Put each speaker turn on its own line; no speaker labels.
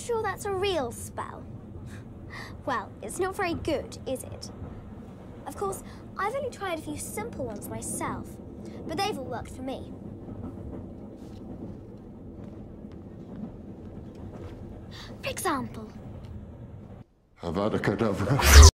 sure that's a real spell? Well, it's not very good, is it? Of course, I've only tried a few simple ones myself, but they've all worked for me. For example...
Avada Kedavra.